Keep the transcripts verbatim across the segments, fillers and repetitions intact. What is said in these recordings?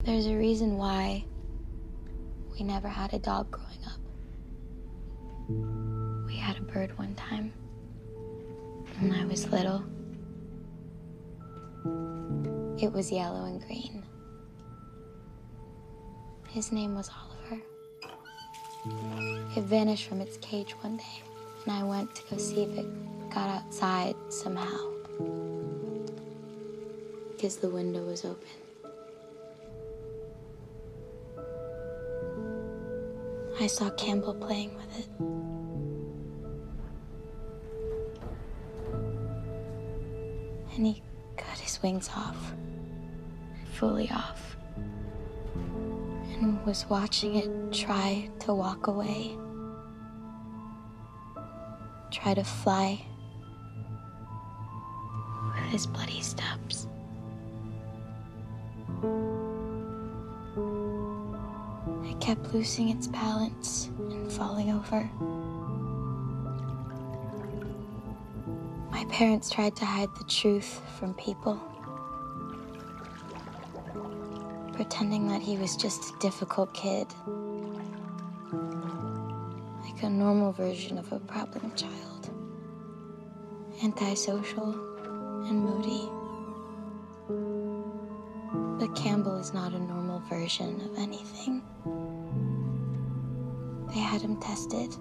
There's a reason why we never had a dog growing up. We had a bird one time when I was little. It was yellow and green. His name was Oliver. It vanished from its cage one day, and I went to go see if it got outside somehow, because the window was open. I saw Campbell playing with it. And he cut his wings off, fully off, and was watching it try to walk away, try to fly with his bloody stubs. It kept losing its balance and falling over. My parents tried to hide the truth from people, pretending that he was just a difficult kid, like a normal version of a problem child, antisocial and moody. But Campbell is not a normal version of anything. They had him tested.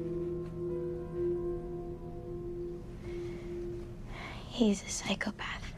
He's a psychopath.